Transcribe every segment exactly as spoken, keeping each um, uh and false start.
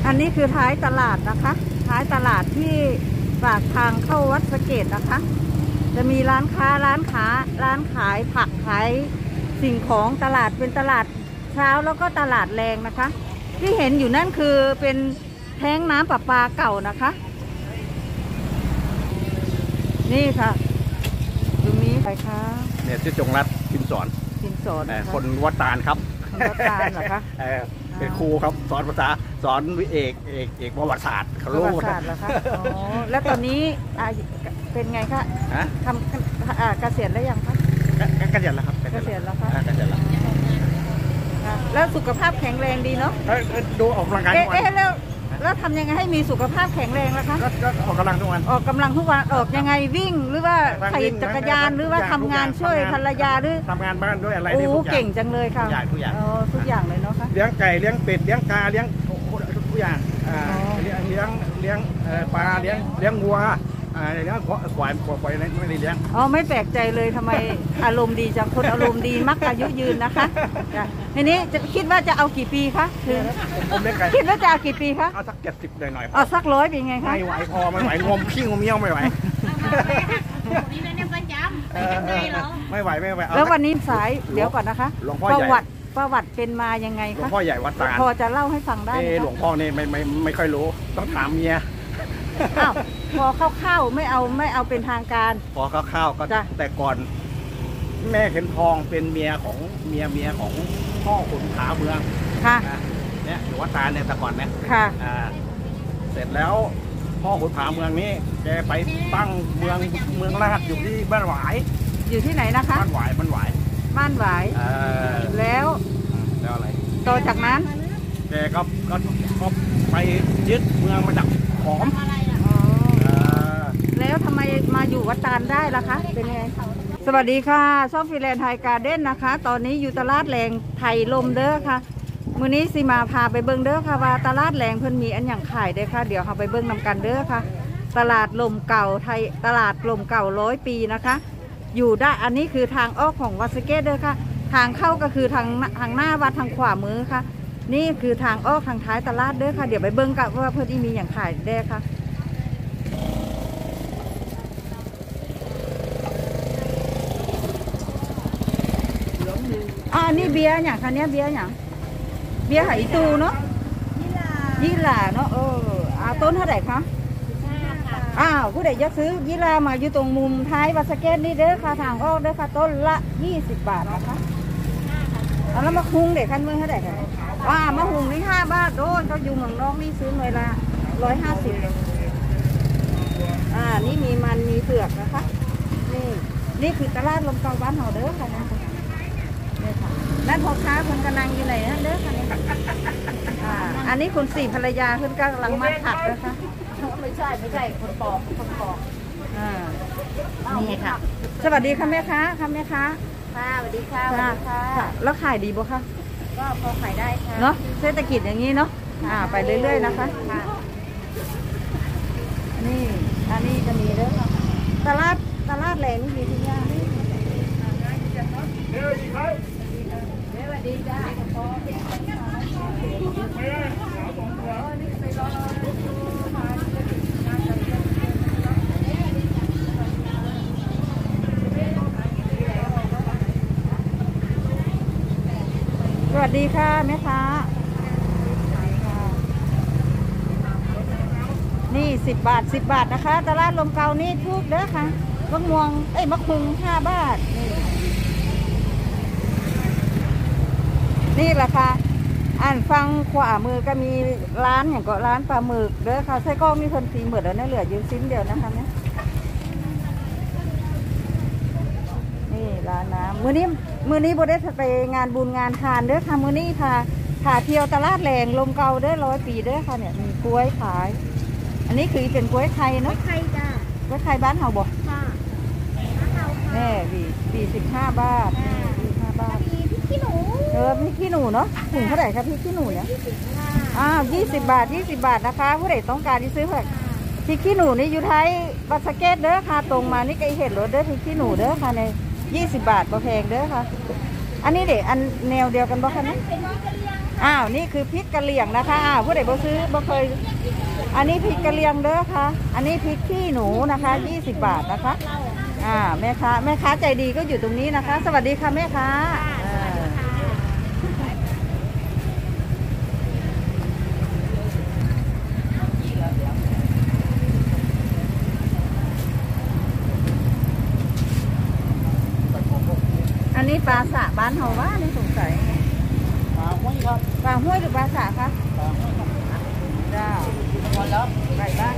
อันนี้คือท้ายตลาดนะคะท้ายตลาดที่ปากทางเข้าวัดสะเกษนะคะจะมีร้านค้าร้านค้าร้านขายผักขายสิ่งของตลาดเป็นตลาดเช้าแล้วก็ตลาดแรงนะคะที่เห็นอยู่นั่นคือเป็นแท้งน้ำประปาเก่านะคะนี่ค่ะตรงนี้ใครคะเนี่ยชื่อจงรัตน์พิมพ์สอนพิมพ์สอนคนวัดตาลครับวัดตาลเหรอคะเป็นครูครับสอนภาษาสอนวิเอกเอกเอกประวัติศาสตร์เขารู้ประวัติศาสตร์เหรอคะอ๋อแล้วตอนนี้เป็นไงคะทำเกษียณแล้วยังคะเกษียณแล้วครับเกษียณแล้วคะเกษียณแล้วแล้วสุขภาพแข็งแรงดีเนาะดูออกกำลังกายทุกวันแล้วแล้วทำยังไงให้มีสุขภาพแข็งแรงล่ะคะก็ออกกำลังทุกวันออกกำลังทุกวันออกยังไงวิ่งหรือว่าขี่จักรยานหรือว่าทำงานช่วยภรรยาหรือทำงานบ้านด้วยอะไรโอ้เก่งจังเลยค่ะทุกอย่างทุกอย่างเลยเนาะค่ะเลี้ยงไก่เลี้ยงเป็ดเลี้ยงกาเลี้ยงทุกอย่างเลี้ยงเลี้ยงเลี้ยงปลาเลี้ยงเลี้ยงวัวเลี้ยงควายควายไม่ได้เลี้ยงอ๋อไม่แปลกใจเลยทำไมอารมณ์ดีจังคนอารมณ์ดีมักอายุยืนนะคะทีนี้จะคิดว่าจะเอากี่ปีคะคิดว่าจะเอากี่ปีคะเอาสักเจ็ดสิบหน่อยหน่อยเอาสักร้อยเป็นไงคะไม่ไหวพอไม่ไหวงมขี้งมเมี่ยวไม่ไหวนี่เป็นประจำไม่จำเป็นหรอไม่ไหวไม่ไหวแล้ววันนี้สายเดี๋ยวก่อนนะคะประวัติประวัติเป็นมายังไงคะหลวงพ่อใหญ่วัดตาลพอจะเล่าให้ฟังได้ไหมหลวงพ่อนี่ไม่ไม่ไม่ค่อยรู้ต้องถามเมียอ้าวพอเข้าๆไม่เอาไม่เอาเป็นทางการพอเข้าๆก็แต่ก่อนแม่เข็มทองเป็นเมียของเมียเมียของพ่อขุนผาเมืองค่ะเนี่ยอยู่วัดตาเนี่ยแต่ก่อนเนี่ยค่ะเสร็จแล้วพ่อขุนผาเมืองนี้แกไปตั้งเมืองเมืองราชอยู่ที่บ้านหวายอยู่ที่ไหนนะคะบ้านหวายบ้านหวายบ้านหวายแล้วแล้วอะไรต่อจากนั้นแกก็ก็ก็ไปยึดเมืองมาจากขอมแล้วทำไมมาอยู่วัดตาลได้ล่ะคะเป็นไงสวัสดีค่ะช่องฟิแลนด์ไทยการ์เด้นนะคะตอนนี้อยู่ตลาดแรงไทยลมเด้อค่ะมื้อนี้สิมาพาไปเบิ้งเด้อค่ะว่าตลาดแรงเพิ่นมีอันอย่างขายเด้อค่ะเดี๋ยวเราไปเบิ้งนำกันเด้อค่ะตลาดลมเก่าไทยตลาดลมเก่าร้อยปีนะคะอยู่ได้อันนี้คือทางออกของวัดสะเกษเด้อค่ะทางเข้าก็คือทางทางหน้าวัดทางขวามือค่ะนี่คือทางออกทางท้ายตลาดเด้อค่ะเดี๋ยวไปเบิ้งกันว่าเพิ่นมีอย่างขายเด้อค่ะอ่านี่เบียร์อย่างคะเนี้ยเบียร์อย่างเบียร์ไหตูเนาะยี่หร่าเนาะเอออ่าต้นเท่าไหร่คะอ้าวผู้ใดอยากซื้อยี่หร่ามาอยู่ตรงมุมท้ายวัดสะเกษนี่เด้อค่ะทางออกเด้อค่ะต้นละยี่สิบบาทนะคะเอาแล้วมะฮุงเด็กคันมือเท่าไหร่คะอ่ามะฮุงนี่ห้าบาทโดนเขาอยู่เมืองนอกนี่ซื้อเลยละร้อยห้าสิบอ่านี่มีมันมีเปลือกนะคะนี่นี่คือตลาดลมเก่าบ้านเฮาเด้อค่ะนั่นพ่อค้าคนกำลังอยู่ไหนนั่นเด้อค่ะนี่อ่าอันนี้คุณสี่ภรรยาคุณกำลังมาผัดนะคะไม่ใช่ไม่ใช่คนปอกคนปอกอ่านี่ค่ะสวัสดีค่ะแม่ค้าค่ะแม่ค้าค่ะสวัสดีค่ะสวัสดีค่ะแล้วขายดีบ่คะก็พอขายได้ค่ะเนาะเศรษฐกิจอย่างนี้เนาะอ่าไปเรื่อยๆนะคะนี่อันนี้จะมีเด้อค่ะตลาดตลาดแหลงนี่มีที่ย่างดีจ้าสวัสดีค่ะแม่ค้านี่สิบบาทสิบบาทนะคะตลาดลมเก่านี่ทุกเด้อค่ะมะม่วงเอ้ยมะคุงห้าบาทนี่นี่แหละค่ะอ่านฟังขวามือก็มีร้านอย่างก็ร้านปลาหมึกเด้อค่ะใช่ก็มีคนตีหมดแล้วนะเหลืออยู่ชิ้นเดียวนะคะเนี่ยนี่ร้านน้ำมื้อนี้มื้อนี้โบได้ไปงานบุญงานทานเด้อค่ะมื้อนี้ค่ะพาเที่ยวตลาดแรงลมเก่าเด้อร้อยปีเด้อค่ะเนี่ยมีกล้วยขายอันนี้คือเป็นกล้วยไข่เนาะไข่จ้ากล้วยไข่บ้านเฮาบ่ค่ะแน่บีบีสิบห้าบาทสี่ห้าบาทพี่หนูเออพี่ขี้หนูเนาะถุงเท่าไหร่ครับพี่ขี้หนูเนี่ยอ้าวยี่สิบบาทยี่สิบบาทนะคะผู้ใดต้องการที่ซื้อค่ะพี่ขี้หนูนี่อยู่ไทยวัดสะเกษเด้อค่ะตรงมานี่ก็เห็นรถเด้อพี่ขี้หนูเด้อค่ะในยี่สิบบาทบ่แพงเด้อค่ะอันนี้เด็กอันแนวเดียวกันบ่คะเนี่ยอ้าวนี่คือพริกกะเหรี่ยงนะคะอ้าวผู้ใดบ่ซื้อบ่เคยอันนี้พริกกะเหรี่ยงเด้อค่ะอันนี้พริกขี้หนูนะคะยี่สิบบาทนะคะอ่าแม่ค้าแม่ค้าใจดีก็อยู่ตรงนี้นะคะ สวัสดีค่ะแม่ค้าอันนี้ปลาสะบ้านเฮาว่านี่สงสัยปลาห้วยครับปลาห้วยหรือปลาสะคะปลาห้วยครับจ้าหมดแล้วไก่บ้าน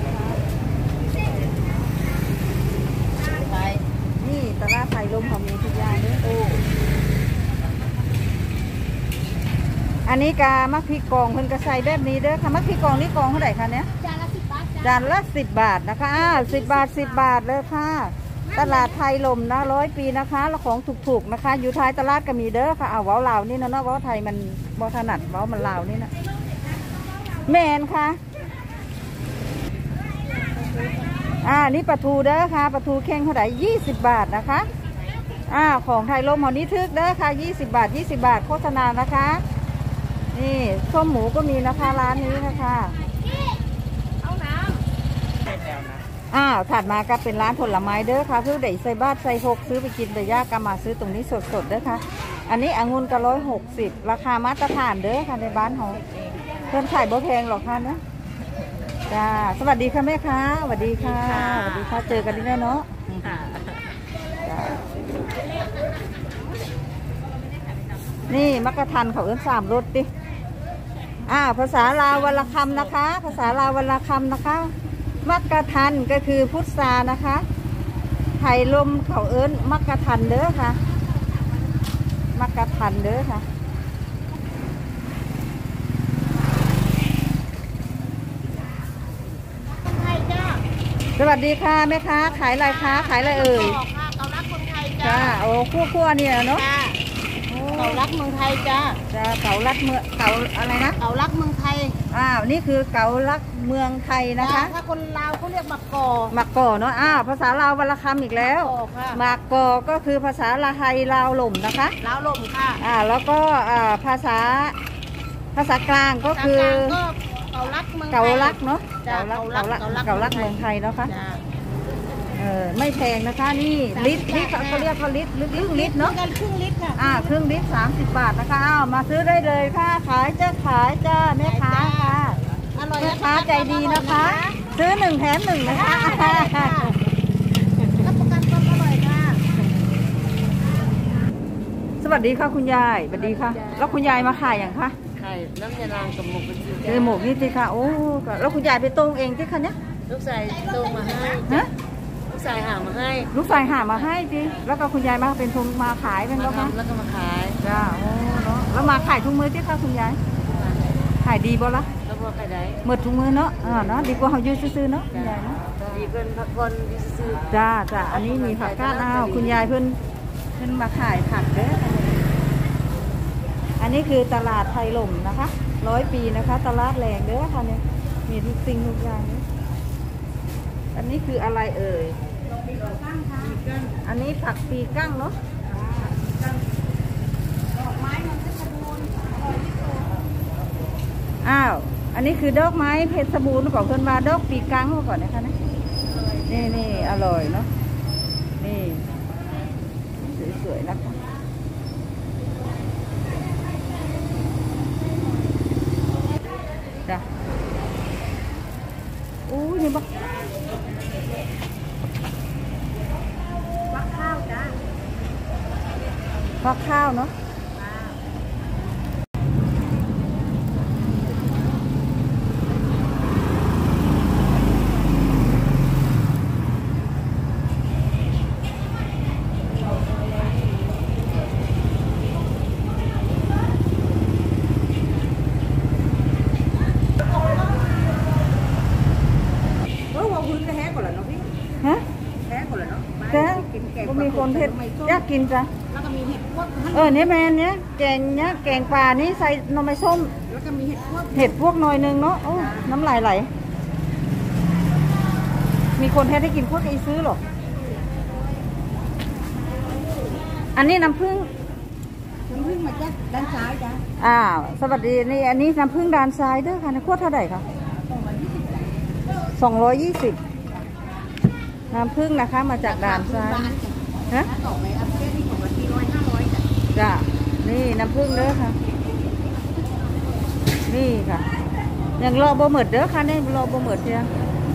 ไปนี่ตลาดไทยลมเขามีทุกอย่างด้วยโอ้อันนี้กามักพริกกองเพิ่นกระใส่แบบนี้เด้อค่ะมักพริกกองนี่กองเท่าไหร่คะเนี้ยจานละสิบบาทจานละสิบบาทนะคะอ้าวสิบบาทสิบบาทเลยค่ะตลาดไทยลมนะร้อยปีนะคะแล้วของถูกๆนะคะอยู่ท้ายตลาดก็มีเด้อค่ะเอาเว้าลาวนี่นะเนาะเว้าไทยมันบ่ถนัดเว้ามันลาวนี่นะแมนค่ะอ่านี่ปลาทูเด้อค่ะปลาทูเข่งเท่าไหร่ยี่สิบบาทนะคะอ่าของไทยลมหอนี้ทึกเด้อค่ะยี่สิบบาทยี่สิบบาทโฆษณานะคะนี่ส้มหมูก็มีนะคะร้านนี้นะคะเอาน้ำอ้าวถัดมาก็เป็นร้านผลไม้เด้อค่ะเพื่อเด็กใส่บ้านใส่หกซื้อไปกินไปย่ากก็มาซื้อตรงนี้สดๆเด้อค่ะอันนี้องุ่นก็ร้อยหกสิบราคามาตรฐานเด้อค่ะในบ้านเขาเพิ่มขายบ่แพงหรอกค่ะนะจ้าสวัสดีค่ะแม่ค้าสวัสดีค่ะสวัสดีค่ะเจอกันที่แน่เนาะนี่มักกะทันเขาเอื้นสามรถดิอ่าภาษาลาววรรณคำนะคะ ภาษาลาววรรณคำนะคะมักกะทันก็คือพุทรานะคะไทยลมเขาเอื้นมักกะทันเด้อค่ะมักกะทันเด้อค่ะสวัสดีค่ะแม่ค้าขายอะไรคะขายอะไรเอ่ยเกาลักเมืองไทยจ้าจ้าโอ้คั่วคั่วเนี่ยเนาะเกาลักเมืองไทยจ้าจ้าเกาลักเมืองเกาอะไรนะเกาลักเมืองไทยอ้าวนี่คือเกาลักเมืองไทยนะคะถ้าคนลาวเขาเรียกหมักกอหมักกอเนาะอ้าวภาษาลาววรรณคำอีกแล้วหมักกอก็คือภาษาลาไทยลาวหล่มนะคะลาวหล่มค่ะอ่าแล้วก็อ่าภาษาภาษากลางก็คือเกาลักเมืองไทยเกาลักเนาะเกาลักเกาลักเกาลักเมืองไทยเนาะค่ะเออไม่แพงนะคะนี่ลิตรลิตรเขาเรียกว่าลิตรลึกๆลิตรเนาะกันครึ่งลิตรค่ะอ่าครึ่งลิตรสามสิบบาทนะคะอ้าวมาซื้อได้เลยค่ะขายจะขายจ้าแม่ค้าค่ะแม่ค้าใจดีนะคะซื้อหนึ่งแถมหนึ่งนะคะรับประกันความอร่อยค่ะสวัสดีค่ะคุณยายสวัสดีค่ะแล้วคุณยายมาขายอย่างคะขายน้ำยานางกับหมกเป็นเออหมกนี่สิค่ะโอ้แล้วคุณยายไปตรงเองที่คันเนี้ยลูกชายตรงมาให้ฮะลูกชายหามาให้ลูกชายหามาให้จริงแล้วก็คุณยายมาเป็นทุนมาขายเป็นก็มาแล้วก็มาขายจ้าโอ้เนาะแล้วมาขายทุกมื้อที่ค่ะคุณยายขายดีบ่ล่ะแล้วก็ขายได้หมดทุกมื้อเนาะอ่าเนาะดีกว่าเขายืดซื้อๆเนาะคุณยายเนาะดีเกินผักกอนยืดซื้อจ้าจ้าอันนี้มีผักกาดอ้าวคุณยายเพิ่นเพิ่นมาขายผักเด้ออันนี้คือตลาดไทยลมนะคะร้อยปีนะคะตลาดแรงเด้อค่ะเนี่ยมีทุกสิ่งทุกอย่างนี้อันนี้คืออะไรเอ่ยอันนี้ผักปีกั้งเนาะอ้าวอันนี้คือดอกไม้เพชรบูรณ์ของเพื่อนมาดอกปีกั้งมาก่อนนะคะนะนี่นี่อร่อยเนาะนี่สวยๆนะคะจ้ะอู้นี่บักฟักข้าวจ้ะฟักข้าวเนาะมีคนเผ็ดอยากกินจ้ะแล้วก็มีเห็ดพวกเออเนี่ยแมนเนี่ยแกงเนี่ยแกงปลานี่ใส่หน่อไม้ส้มแล้วก็มีเห็ดพวกเห็ดพวกหน่อยนึงเนาะโอ้น้ำลายไหลมีคนเฮ็ดให้กินพวกไอ้ซื้อหรออันนี้น้ำผึ้งน้ำผึ้งมาจากด้านซ้ายจ้ะอ้าวสวัสดีนี่อันนี้น้ำผึ้งดานซ้ายเด้อค่ะในขวดเท่าไหร่คะสองร้อยยี่สิบน้ำผึ้งนะคะมาจากด่านซ้ายฮะต่อไปอัพเดทที่ของวันที่ร้อยห้าร้อยจ้ะจ้ะนี่น้ำผึ้งเด้อค่ะนี่ค่ะยังรอบ่หมดเด้อค่ะนี่รอบ่หมดเพียง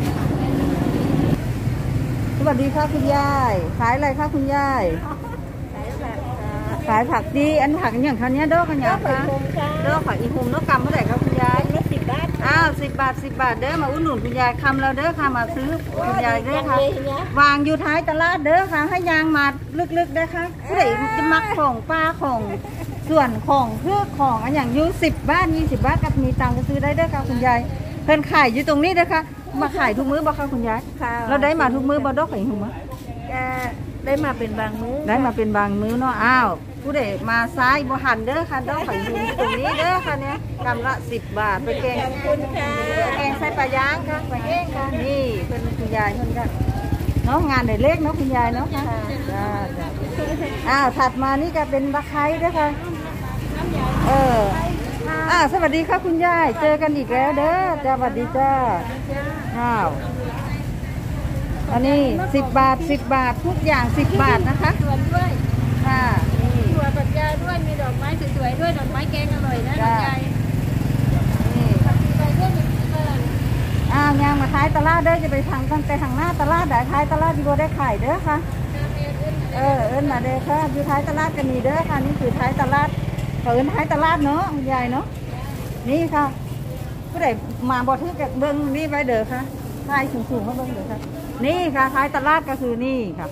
สวัสดีค่ะคุณยายขายอะไรคะคุณยายขายผักดีอันผักอย่างคันนี้เด้อคันยาค่ะเด้อผักอีหุมเด้อกำเท่าไหร่ครับคุณยายละสิบบาทอ้าวสิบบาทสิบบาทเด้อมาอุดหนุนคุณยายคำแล้วเด้อค่ะมาซื้อคุณยายเด้อค่ะวางอยู่ท้ายตลาดเด้อค่ะให้ยางมาลึกๆเด้อค่ะผู้ใดจะมักของปลาของส่วนของเพื่อของอันอย่างอยู่สิบบาทยี่สิบบาทกับมีตังค์ก็ซื้อได้เด้อค่ะคุณยายเพิ่นขายอยู่ตรงนี้เด้อค่ะมาขายทุกมื้อบ่ค่ะคุณยายเราได้มาทุกมื้อบ่ดอกไข่หุมได้มาเป็นบางมื้อได้มาเป็นบางมื้อเนาะอ้าวผู้ใดมาซ้ายบ่หันเด้อค่ะดอกไข่หุมอยู่ตรงนี้เด้อค่ะเนี่ยกำละสิบบาทไปแกงขอบคุณค่ะแกงใส่ปลาย่างค่ะปลาแห้งค่ะนี่เป็นคุณยายเพิ่นก็เนาะงานได้เล็กเนาะคุณยายเนาะจ้าจ้าอ้าวถัดมานี่ก็เป็นตะไคร้ด้วยค่ะเอออ้าวสวัสดีค่ะคุณยายเจอกันอีกแล้วเด้อจ้าสวัสดีจ้าอ้าวอันนี้สิบบาทสิบบาททุกอย่างสิบบาทนะคะสวนด้วยค่ะนี่ถั่วฝักยาวด้วยมีดอกไม้สวยๆด้วยดอกไม้แกงอร่อยนะดอกใหญ่นี่ไปด้วยหนึ่งเดือนอ้าวยางมาขายตลาดเด้อจะไปทางตั้งแต่ทางหน้าตลาดได้ขายตลาดดีกว่าได้ขายเด้อค่ะเออเอิ้นมาเด้อค่ะอยู่ท้ายตลาดก็มีเด้อค่ะนี่คือท้ายตลาดเอิ้นท้ายตลาดเนาะคุณยายเนาะนี่ค่ะผู้ใดมาบ่ทึกกับเบิ้งนี่ไว้เด้อค่ะท้ายสูงๆมาเบิ้งเด้อค่ะนี่ค่ะท้ายตลาดก็คือนี่ค่ะ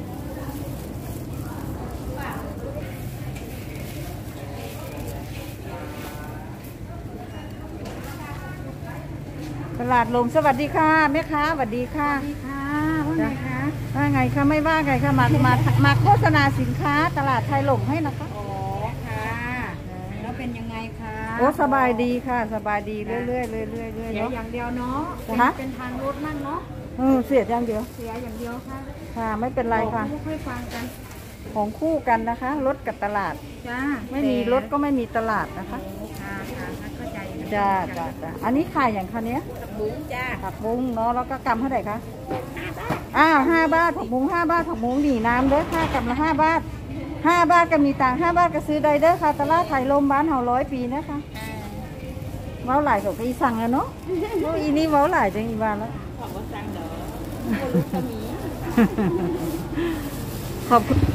ตลาดลมสวัสดีค่ะแม่ค้าสวัสดีค่ะค่ะว่าไงคะว่าไงคะไม่ว่าไงคะมามามาโฆษณาสินค้าตลาดไทยหลงให้นะคะอ๋อค่ะแล้วเป็นยังไงคะโอ้สบายดีค่ะสบายดีเรื่อยๆเรื่อยๆเรื่อยๆเสียเนาะอย่างเดียวเนาะฮะเป็นทางรถมั่งเนาะเออเสียอย่างเดียวเสียอย่างเดียวค่ะค่ะไม่เป็นไรค่ะไม่ค่อยฟังกันของคู่กันนะคะรถกับตลาดจ้าไม่มีรถก็ไม่มีตลาดนะคะค่ะค่ะเข้าใจนะจ้าจ้าจ้าอันนี้ขายอย่างคะเนี้ยบุ้งจ้าผักบุ้งเนาะแล้วก็กำเท่าไหร่คะอ้าวห้าบาทผักบุ้งห้าบาทผักบุ้งดีน้ำเด้อค่ะกำละห้าบาทห้าบาทก็มีต่างห้าบาทก็ซื้อได้เด้อค่ะตลาดไทยลมบ้านเฮาร้อยปีนะคะเว้าหลายกับอีสั่งแล้วเนาะโอ้อีนี่เว้าหลายจังอีบ้านแล้วของว่าสั่งเด้อคนรู้ก็มีขอบคุณ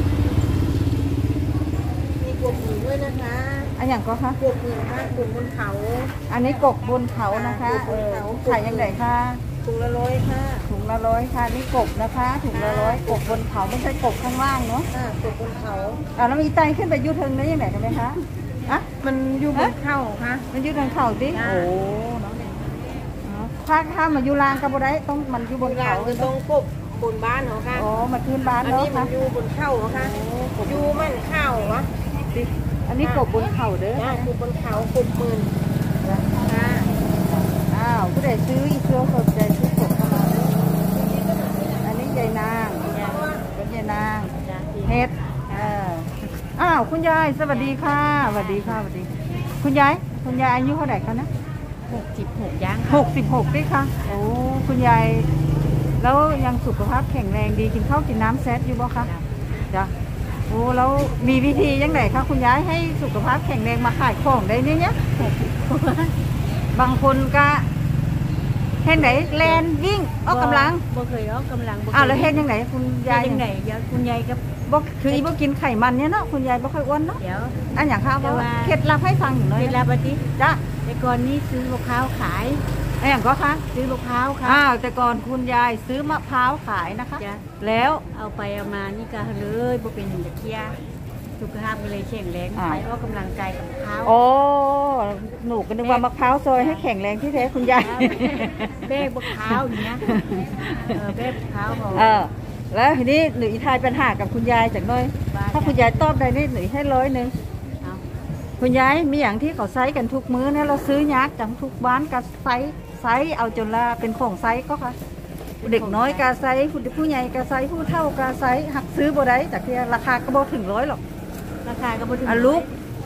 มีกลุ่มหมูด้วยนะคะอันอย่างก็คะกลุ่มหมูค่ะกลุ่มบนเขาอันนี้กบบนเขานะคะเออขายยังไงคะถุงละร้อยค่ะถุงละร้อยค่ะนี่กบนะคะถุงละร้อยกบบนเขาไม่ใช่กบข้างล่างเนาะอ่ากลุ่มบนเขาอ่าแล้วมีไตขึ้นไปยูเทิงได้ยังไงกันไหมคะอ่ะมันอยู่บนเขาค่ะมันยูเทิงเขาดิจ้าโอ้เนาะอ๋อถ้าถ้ามาอยู่ลางกับบ่ได้ต้องมันอยู่บบ นนเขาเขาคือตรงกบบนบ้านเหรอคะอ๋อมาขึ้นบ้านอันเนาะนี้มัค่ะนอยู่บนเขาเหรอคะอยู่มันเข้าวะดิอันนี้กบบนเขาเด้อจ้ากลุ่มบนเขากลุ่มหมื่นค่ะอ้าวผู้ใดซื้ออีกเครือสนใจซื้อกบเข้ามาเด้ออันนี้ยายนางเป็นยายนางจ้าเฮ็ดเอออ้าวคุณยายสวัสดีค่ะสวัสดีค่ะสวัสดี คุณยายคุณยายอายุเท่าไหร่คะนะหกสิบหกย่างหกสิบหกด้วยค่ะโอ้คุณยายแล้วยังสุขภาพแข็งแรงดีกินข้าวกินน้ำแซดอยู่บ่คะจ้ะโอ้แล้วมีวิธียังไงคะคุณยายให้สุขภาพแข็งแรงมาขายของได้เนี่ยเนี่ยบางคนก็เห็นไหนแลนวิ่งออกกำลังบ่เคยออกกำลังอ้าวแล้วเห็นยังไงคุณยายยังไงยายคุณยายกับบ่คือบ่กินไขมันเนี่ยเนาะคุณยายบ่ค่อยอ้วนเนาะเดี๋ยวอันอย่างข้าวแต่ว่าเคล็ดลับให้ฟังอยู่หน่อยเวลาปฏิจ้ะแต่ก่อนนี้ซื้อมะพร้าวขายอันอย่างก็คะซื้อมะพร้าวค่ะอ้าวแต่ก่อนคุณยายซื้อมะพร้าวขายนะคะจ้ะแล้วเอาไปเอามานี่ก็เลยบ่เป็นอย่างตะเคียสุขภาพก็เลยแข็งแรงอ่าไปออกกำลังกายกับมะพร้าวโอ้หนูก็นึกว่ามะพร้าวซอยให้แข็งแรงที่แท้คุณยายเบ้มะพร้าวอย่างเงี้ยเออเบ้มะพร้าวพอเออแล้วทีนี้หนูทายปัญหากับคุณยายจากหน้อยบ้านถ้าคุณยายตอบได้นี่หนูให้ร้อยหนึ่งเอาคุณยายมีอย่างที่เขาไซส์กันทุกมื้อเนี่ยเราซื้อยักษ์จังทุกบ้านกับไซส์ไซส์เอาจนละเป็นของไซส์ก็ค่ะเด็กน้อยกาไซส์ผู้ผู้ใหญ่กาไซส์ผู้เฒ่ากาไซส์หักซื้อบ่ได้จากที่ราคาก็บ่ถึงร้อยหรอกราคาก็บ่ถึงอ่ะลูก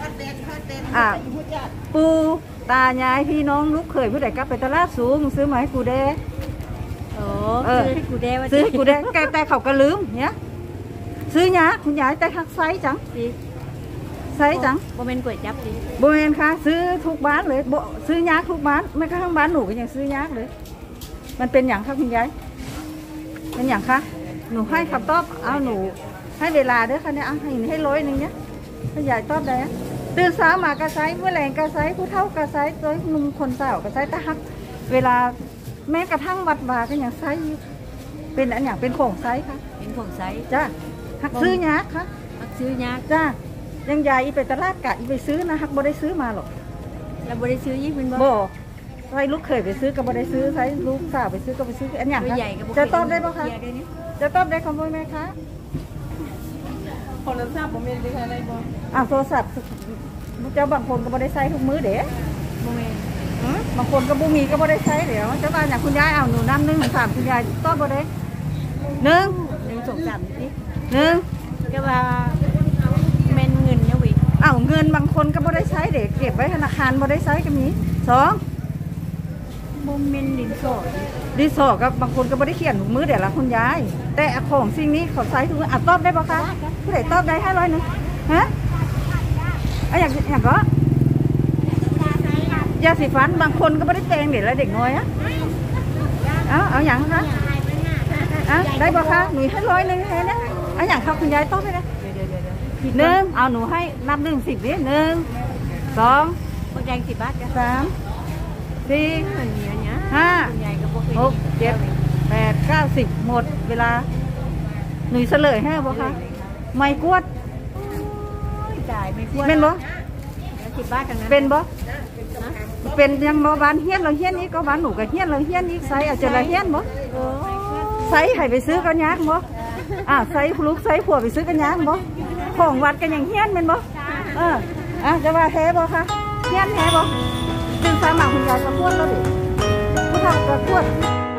อ่ะปูตายายพี่น้องลูกเคยผู้ใดกลับไปตลาดสูงซื้อมาให้กูได้โอ้เออซื้อให้กูได้ว่าซื้อให้กูได้แต่แต่เขาก็ลืมเนี่ยซื้อหยาคุณยายแต่ทักไซส์จังดิไซส์จังบ่แม่นก๋วยจั๊บดิบริเวณค่ะซื้อทุกบ้านเลยบ่ซื้อยาทุกบ้านไม่กระทั่งบ้านหนูก็ยังซื้อยาเลย มันเป็นอย่างคะคุณยายเป็นอย่างคะหนูให้คำตอบเอาหนูให้เวลาเด้อค่ะเนี่ยเอาให้ให้ร้อยหนึ่งเนี่ยคุณยายตอบได้ตื่นเช้ามากระไซเมื่อแรงกระไซผู้เฒ่ากระไซตัวหนุ่มคนสาวกระไซตะฮักเวลาแม้กระทั่งวัดวาก็ยังไซเป็นอันอย่างเป็นของไซค่ะเป็นของไซส์จ้าฮักซื้อยาค่ะมักซื้อยากจ้ายังยายอีไปตลาดกะอีไปซื้อนะฮักบ่ได้ซื้อมาหรอกแล้วบ่ได้ซื้อยิ่งเป็นบ่บ่ใส่ลูกเคยไปซื้อก็บ่ได้ซื้อใส่ลูกสาวไปซื้อก็ไปซื้ออันอย่างตัวคะใหญ่ก็บ่จะตอบได้ป่ะคะเยด้วยนี่จะตอบได้คำพูดไหมคะโทรศัพท์ผมเป็นที่ไหนบ้างอ่ะโทรศัพท์เจ้าบางคนก็บ่ได้ใช้ทุกมื้อเด้บ่แม่นหือบางคนก็บ่มีก็บ่ได้ใช้เดี๋ยวเจ้าบ้านอย่างคุณยายเอาหนูน้ำหนึ่งถึงสามคุณยายตอบบ่ได้หนึ่งหนึ่งสองสามนี่หนึ่งก็ว่าแม่นเงินนะเวิอ้าวเงินบางคนก็บ่ได้ใช้เด็กเก็บไว้ธนาคารบ่ได้ใช้ก็มีสองบ่แม่นดินสอดิดีสอกับบางคนก็บ่ได้เขียนทุกมื้อเดี๋ยวละคุณยาย แต่ของสิ่งนี้เขาใช้ทุกมื้ออ่ะตอบได้ป่ะคะผู้ใดตอบได้ให้ร้อยหนึ่งฮะอะอย่างอย่างก็ยาสีฟันบางคนก็ไม่ได้แปรงเด็กแล้วเด็กน้อยอะเอาเอาอย่างคะอ่ะได้ป่ะคะหนูให้ร้อยหนึ่งให้นะเอาอย่างครับคุณยายตอบไปนะเดี๋ยวเดี๋ยวเดี๋ยวเดี๋ยวหนึ่งเอาหนูให้นับหนึ่งสิบนิดหนึ่งสองบ่แดงสิบบาทจ้ะสามสี่มันเยอะเนี่ยห้าคุณยายก็บ่เคยหกเจ็ดแปดเก้าสิบหมดเวลาหนูเฉลยให้ป่ะคะไม่กวดจ่ายไม่ควรเป็นบ่สิบบาททั้งนั้นเป็นบ่นะเป็นยังบ่บ้านเฮียนเราเฮียนนี้ก็บ้านหนูก็เฮียนเราเฮียนนี้ใส่เอาจะละเฮียนบ่โอ้ใส่ให้ไปซื้อกันยากบ่อ่าใส่ลูกใส่ผัวไปซื้อกันยากบ่ของวัดกันยังเฮียนแม่นบ่เอออ่ะจะว่าแท้บ่คะเฮียนแท้บ่จึงสามารถคุณยายก็พูดแล้วดิผู้เฒ่าก็พูด